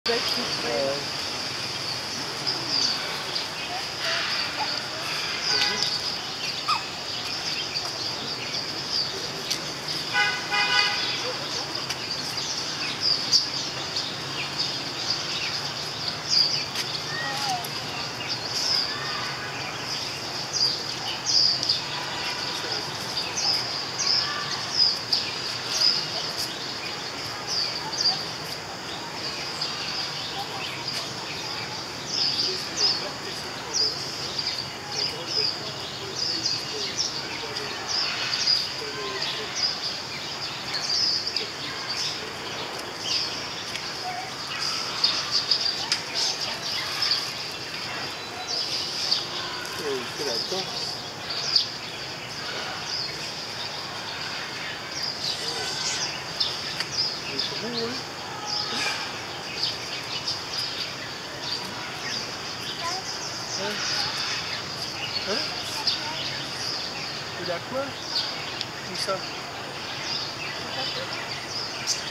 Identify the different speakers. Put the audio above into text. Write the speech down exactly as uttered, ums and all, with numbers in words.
Speaker 1: Euh, il fait la danse. C'est bon, oui. Hein? Hein? Il a quoi? Où ça?